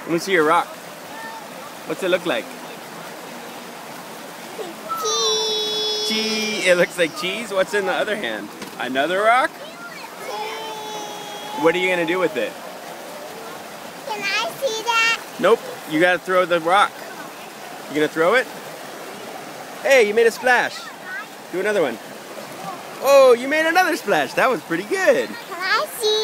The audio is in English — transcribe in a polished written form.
Let me see your rock. What's it look like? Cheese. Cheese. It looks like cheese. What's in the other hand? Another rock? What are you going to do with it? Can I see that? Nope. You got to throw the rock. You going to throw it? Hey, you made a splash. Do another one. Oh, you made another splash. That was pretty good. Can I see